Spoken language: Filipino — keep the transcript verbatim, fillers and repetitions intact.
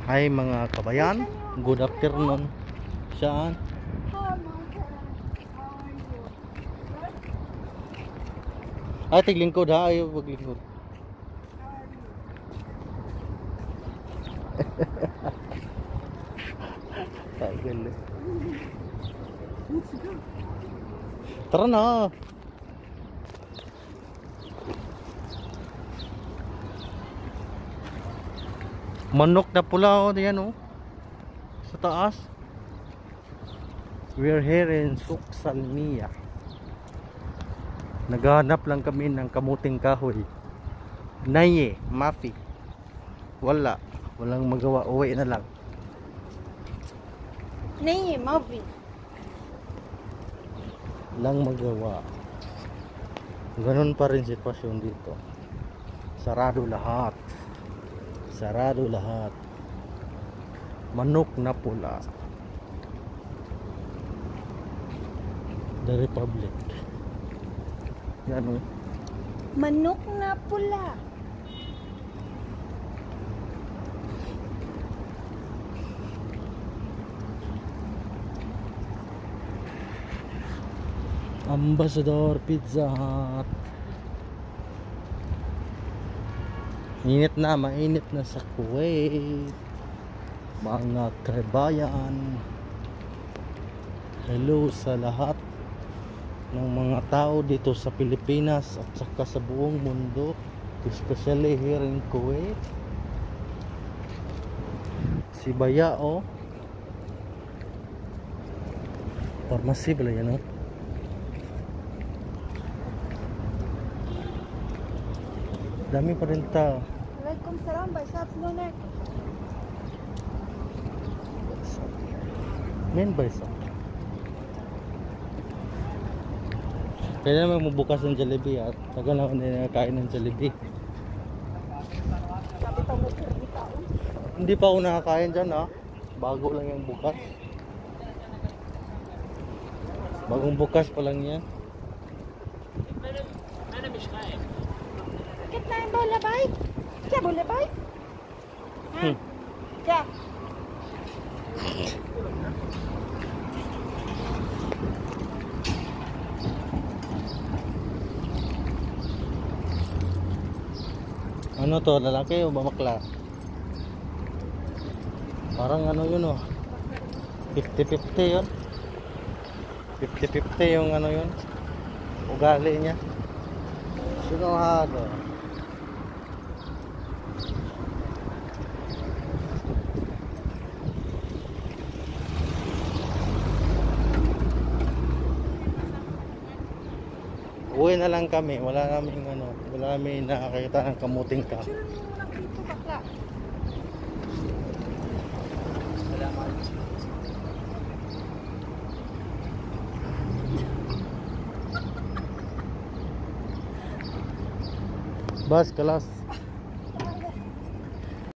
Hi mga kabayan, good afternoon. Saan? Ay, tiglingkod ha, ayaw maglingkod. Tagal eh. Tara na. Manok na pula oh, diyan oh. Sa taas. We're here in Suksalmiya. Naghahanap lang kami ng kamuting kahoy. Naye, mafi. Wala, walang magawa, uwi na lang. Naye, mafi. Lang magawa. Ganun pa rin sitwasyon dito. Sarado lahat. Sarado lahat. Manok na pula. The Republic. Yan o. Manok na pula. Ambassador Pizza Hut. Init na, mainit na sa Kuwait. Mga kabayan, hello sa lahat ng mga tao dito sa Pilipinas at saka sa buong mundo, especially here in Kuwait. Si Baya oh, pharmacy pala yan oh. Dami pa rin tao. Waalaikumsalam, Baisat Lunar. Men Baisa. Kaya naman magbukas ng Jollibee at tagal naman din nakakain ng Jollibee. Hindi pa ako nakakain dyan ha. Bago lang yung bukas. Bagong bukas pa lang yan. Kitna yung bola bay? Kya bola bay? Ha? Hmm. Kya? Ano to, lalaki o bamakla? Parang ano yun oh, fifty fifty yun. Fifty fifty yung ano yun, ugali niya. Sinahado. Uwi na lang kami, wala naming ano, wala namin nakakita ng kamuting ka. Bas, kelas.